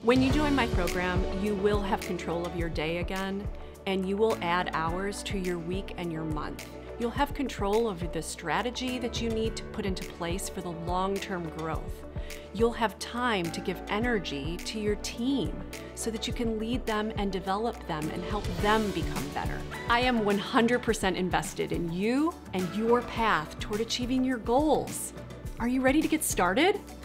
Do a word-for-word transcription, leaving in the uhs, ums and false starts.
When you join my program, you will have control of your day again, and you will add hours to your week and your month. You'll have control over the strategy that you need to put into place for the long-term growth. You'll have time to give energy to your team so that you can lead them and develop them and help them become better. I am one hundred percent invested in you and your path toward achieving your goals. Are you ready to get started?